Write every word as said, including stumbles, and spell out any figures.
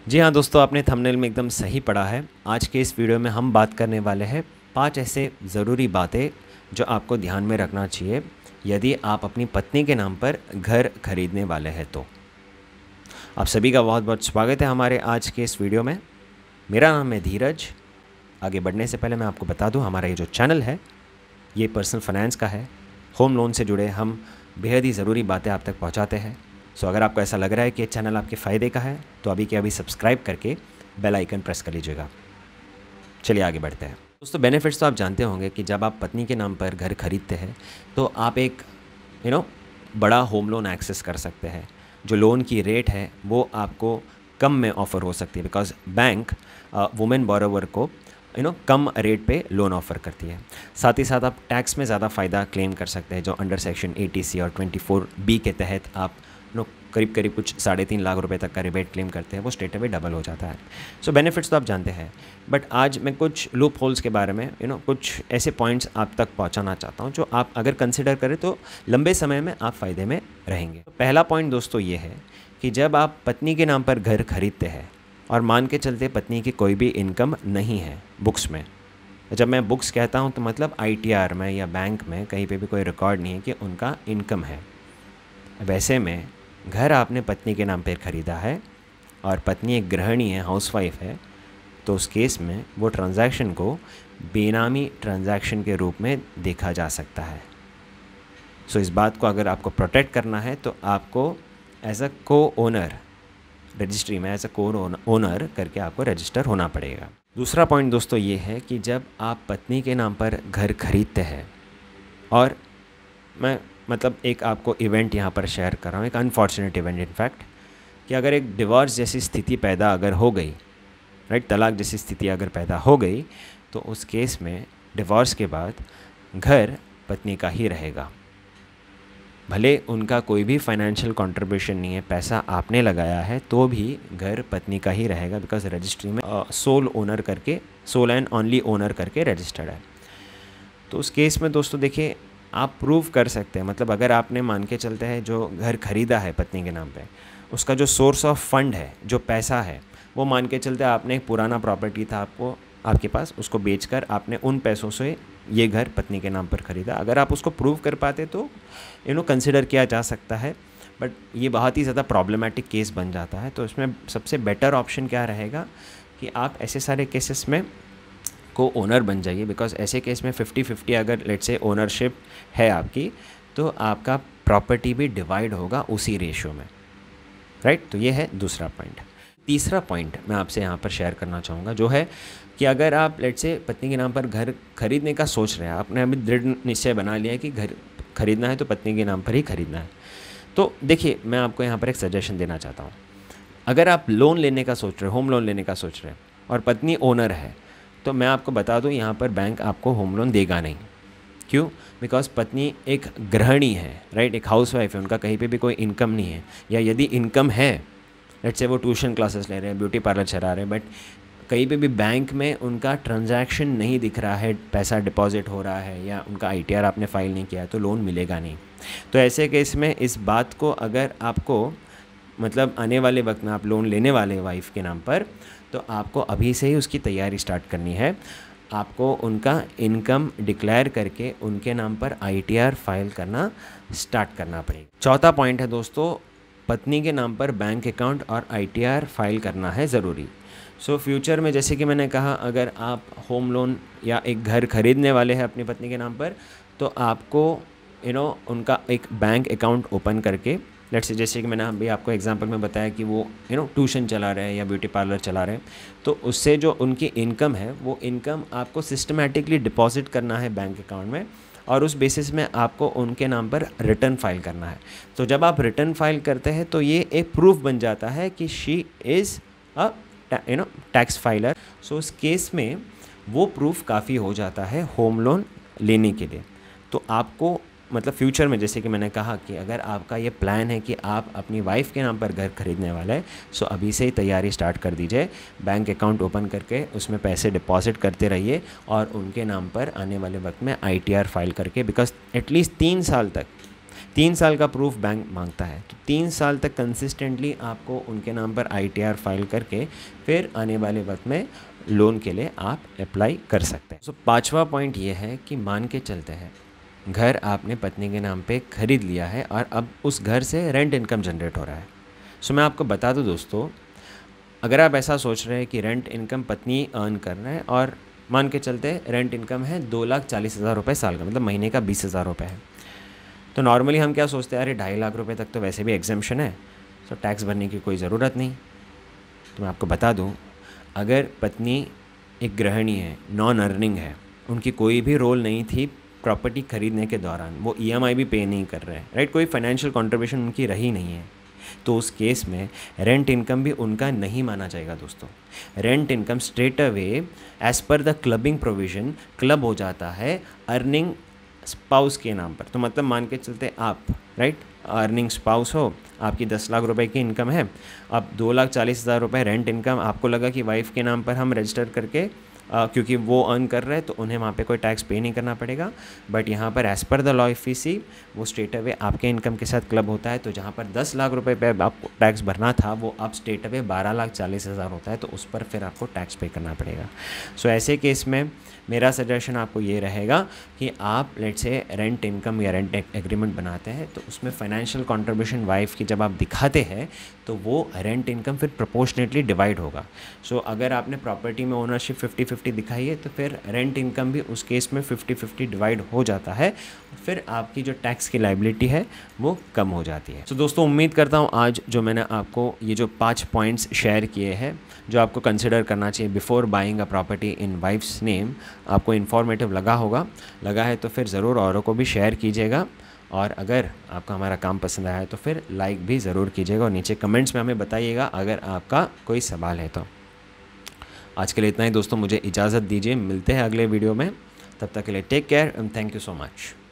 जी हाँ दोस्तों, आपने थंबनेल में एकदम सही पढ़ा है। आज के इस वीडियो में हम बात करने वाले हैं पांच ऐसे ज़रूरी बातें जो आपको ध्यान में रखना चाहिए यदि आप अपनी पत्नी के नाम पर घर खरीदने वाले हैं तो। आप सभी का बहुत बहुत स्वागत है हमारे आज के इस वीडियो में। मेरा नाम है धीरज। आगे बढ़ने से पहले मैं आपको बता दूं, हमारा ये जो चैनल है ये पर्सनल फाइनेंस का है। होम लोन से जुड़े हम बेहद ही ज़रूरी बातें आप तक पहुँचाते हैं। सो अगर आपको ऐसा लग रहा है कि ये चैनल आपके फ़ायदे का है तो अभी के अभी सब्सक्राइब करके बेल आइकन प्रेस कर लीजिएगा। चलिए आगे बढ़ते हैं दोस्तों। बेनिफिट्स तो आप जानते होंगे कि जब आप पत्नी के नाम पर घर खरीदते हैं तो आप एक यू नो बड़ा होम लोन एक्सेस कर सकते हैं। जो लोन की रेट है वो आपको कम में ऑफ़र हो सकती है, बिकॉज बैंक वुमेन बोरोवर को यू नो कम रेट पे लोन ऑफ़र करती है। साथ ही साथ आप टैक्स में ज़्यादा फ़ायदा क्लेम कर सकते हैं, जो अंडर सेक्शन एटी सी और ट्वेंटी फोर बी के तहत आप नो करीब करीब कुछ साढ़े तीन लाख रुपए तक का रिबेट क्लेम करते हैं, वो स्टेट में डबल हो जाता है। सो so, बेनिफिट्स तो आप जानते हैं, बट आज मैं कुछ लूप होल्स के बारे में यू नो कुछ ऐसे पॉइंट्स आप तक पहुंचाना चाहता हूं जो आप अगर कंसिडर करें तो लंबे समय में आप फ़ायदे में रहेंगे। तो पहला पॉइंट दोस्तों ये है कि जब आप पत्नी के नाम पर घर खरीदते हैं और मान के चलते पत्नी की कोई भी इनकम नहीं है बुक्स में, जब मैं बुक्स कहता हूँ तो मतलब आई टी आर में या बैंक में कहीं पर भी कोई रिकॉर्ड नहीं है कि उनका इनकम है। वैसे में घर आपने पत्नी के नाम पर ख़रीदा है और पत्नी एक गृहिणी है, हाउसवाइफ है, तो उस केस में वो ट्रांजैक्शन को बेनामी ट्रांजैक्शन के रूप में देखा जा सकता है। सो इस बात को अगर आपको प्रोटेक्ट करना है तो आपको as a co owner registry में एज अ को ओनर करके आपको रजिस्टर होना पड़ेगा। दूसरा पॉइंट दोस्तों ये है कि जब आप पत्नी के नाम पर घर खरीदते हैं, और मैं मतलब एक आपको इवेंट यहाँ पर शेयर कर रहा हूँ, एक अनफॉर्चुनेट इवेंट इनफैक्ट, कि अगर एक डिवोर्स जैसी स्थिति पैदा अगर हो गई, राइट, तलाक जैसी स्थिति अगर पैदा हो गई, तो उस केस में डिवोर्स के बाद घर पत्नी का ही रहेगा। भले उनका कोई भी फाइनेंशियल कंट्रीब्यूशन नहीं है, पैसा आपने लगाया है, तो भी घर पत्नी का ही रहेगा, बिकॉज रजिस्ट्री में सोल ओनर करके, सोल एंड ओनली ओनर करके रजिस्टर्ड है। तो उस केस में दोस्तों देखिए, आप प्रूव कर सकते हैं, मतलब अगर आपने मान के चलते हैं जो घर खरीदा है पत्नी के नाम पे, उसका जो सोर्स ऑफ फंड है, जो पैसा है, वो मान के चलते आपने एक पुराना प्रॉपर्टी था आपको आपके पास, उसको बेचकर आपने उन पैसों से ये घर पत्नी के नाम पर ख़रीदा। अगर आप उसको प्रूव कर पाते तो यू नो कंसिडर किया जा सकता है, बट ये बहुत ही ज़्यादा प्रॉब्लमेटिक केस बन जाता है। तो इसमें सबसे बेटर ऑप्शन क्या रहेगा कि आप ऐसे सारे केसेस में को ओनर बन जाइए, बिकॉज ऐसे केस में फिफ्टी फिफ्टी अगर लेट्स से ओनरशिप है आपकी, तो आपका प्रॉपर्टी भी डिवाइड होगा उसी रेशियो में, राइट। तो ये है दूसरा पॉइंट। तीसरा पॉइंट मैं आपसे यहाँ पर शेयर करना चाहूँगा, जो है कि अगर आप लेट्स से पत्नी के नाम पर घर खरीदने का सोच रहे हैं, आपने अभी दृढ़ निश्चय बना लिया है कि घर खरीदना है तो पत्नी के नाम पर ही खरीदना है, तो देखिए मैं आपको यहाँ पर एक सजेशन देना चाहता हूँ। अगर आप लोन लेने का सोच रहे हैं, होम लोन लेने का सोच रहे हैं, और पत्नी ओनर है, तो मैं आपको बता दूं यहाँ पर बैंक आपको होम लोन देगा नहीं। क्यों? बिकॉज पत्नी एक गृहिणी है, राइट, एक हाउसवाइफ है, उनका कहीं पे भी कोई इनकम नहीं है, या यदि इनकम है, लेट्स से वो ट्यूशन क्लासेस ले रहे हैं, ब्यूटी पार्लर चला रहे हैं, बट कहीं पे भी बैंक में उनका ट्रांजैक्शन नहीं दिख रहा है, पैसा डिपॉजिट हो रहा है, या उनका आई टी आर आपने फाइल नहीं किया है, तो लोन मिलेगा नहीं। तो ऐसे केस में इस बात को अगर आपको मतलब आने वाले वक्त में आप लोन लेने वाले वाइफ के नाम पर, तो आपको अभी से ही उसकी तैयारी स्टार्ट करनी है। आपको उनका इनकम डिक्लेयर करके उनके नाम पर आई टी आर फाइल करना स्टार्ट करना पड़ेगा। चौथा पॉइंट है दोस्तों, पत्नी के नाम पर बैंक अकाउंट और आई टी आर फाइल करना है ज़रूरी। सो so, फ्यूचर में जैसे कि मैंने कहा, अगर आप होम लोन या एक घर खरीदने वाले हैं अपनी पत्नी के नाम पर, तो आपको यू नो उनका एक बैंक अकाउंट ओपन करके, लेट्स से जैसे कि मैंने अभी आपको एग्जांपल में बताया कि वो यू नो ट्यूशन चला रहे हैं या ब्यूटी पार्लर चला रहे हैं, तो उससे जो उनकी इनकम है वो इनकम आपको सिस्टमेटिकली डिपॉजिट करना है बैंक अकाउंट में, और उस बेसिस में आपको उनके नाम पर रिटर्न फाइल करना है। तो जब आप रिटर्न फाइल करते हैं तो ये एक प्रूफ बन जाता है कि she is a you know tax filer. So उस केस में वो प्रूफ काफ़ी हो जाता है होम लोन लेने के लिए। तो आपको मतलब फ्यूचर में जैसे कि मैंने कहा कि अगर आपका ये प्लान है कि आप अपनी वाइफ के नाम पर घर खरीदने वाले हैं, सो अभी से ही तैयारी स्टार्ट कर दीजिए। बैंक अकाउंट ओपन करके उसमें पैसे डिपॉजिट करते रहिए और उनके नाम पर आने वाले वक्त में आई टी आर फाइल करके, बिकॉज एटलीस्ट तीन साल तक तीन साल का प्रूफ बैंक मांगता है, तो तीन साल तक कंसिस्टेंटली आपको उनके नाम पर आईटीआर फाइल करके फिर आने वाले वक्त में लोन के लिए आप अप्लाई कर सकते हैं। सो so, पाँचवा पॉइंट ये है कि मान के चलते हैं घर आपने पत्नी के नाम पे ख़रीद लिया है और अब उस घर से रेंट इनकम जनरेट हो रहा है। सो so, मैं आपको बता दूं दोस्तों, अगर आप ऐसा सोच रहे हैं कि रेंट इनकम पत्नी अर्न कर रहे हैं और मान के चलते रेंट इनकम है दो लाख चालीस हज़ार रुपये साल का, मतलब महीने का बीस हज़ार रुपये है, तो नॉर्मली हम क्या सोचते हैं, अरे ढाई लाख रुपए तक तो वैसे भी एग्जेम्पशन है, सो टैक्स भरने की कोई ज़रूरत नहीं। तो मैं आपको बता दूं, अगर पत्नी एक गृहिणी है, नॉन अर्निंग है, उनकी कोई भी रोल नहीं थी प्रॉपर्टी खरीदने के दौरान, वो ईएमआई भी पे नहीं कर रहे हैं, राइट, कोई फाइनेंशियल कंट्रीब्यूशन उनकी रही नहीं है, तो उस केस में रेंट इनकम भी उनका नहीं माना जाएगा दोस्तों। Rent income straight away as per the clubbing provision club हो जाता है अर्निंग स्पाउस के नाम पर। तो मतलब मान के चलते आप, राइट, अर्निंग स्पाउस हो, आपकी दस लाख रुपए की इनकम है, अब दो लाख चालीस हज़ार रुपये रेंट इनकम आपको लगा कि वाइफ के नाम पर हम रजिस्टर करके, आ, क्योंकि वो अर्न कर रहे हैं तो उन्हें वहाँ पे कोई टैक्स पे नहीं करना पड़ेगा, बट यहाँ पर as per the law if we see वो स्ट्रेट अवे आपके इनकम के साथ क्लब होता है, तो जहाँ पर दस लाख रुपए पे आपको टैक्स भरना था वो अब स्ट्रेट अवे बारह लाख चालीस हज़ार होता है, तो उस पर फिर आपको टैक्स पे करना पड़ेगा। सो so, ऐसे केस में मेरा सजेशन आपको ये रहेगा कि आप लेट से रेंट इनकम या रेंट एग्रीमेंट बनाते हैं तो उसमें फाइनेंशियल कंट्रीब्यूशन वाइफ की जब आप दिखाते हैं तो वो रेंट इनकम फिर प्रोपोर्शनेटली डिवाइड होगा। सो so, अगर आपने प्रॉपर्टी में ओनरशिप फिफ्टी फिफ्टी दिखाई है तो फिर रेंट इनकम भी उस केस में फिफ्टी फिफ्टी डिवाइड हो जाता है, फिर आपकी जो टैक्स की लायबिलिटी है वो कम हो जाती है। सो so, दोस्तों उम्मीद करता हूँ आज जो मैंने आपको ये जो पाँच पॉइंट्स शेयर किए हैं जो आपको कंसिडर करना चाहिए before buying a property in wife's name, आपको इन्फॉर्मेटिव लगा होगा। लगा है तो फिर ज़रूर औरों को भी शेयर कीजिएगा, और अगर आपको हमारा काम पसंद आया है तो फिर लाइक भी ज़रूर कीजिएगा और नीचे कमेंट्स में हमें बताइएगा अगर आपका कोई सवाल है तो। आज के लिए इतना ही दोस्तों, मुझे इजाज़त दीजिए, मिलते हैं अगले वीडियो में, तब तक के लिए take care and thank you so much.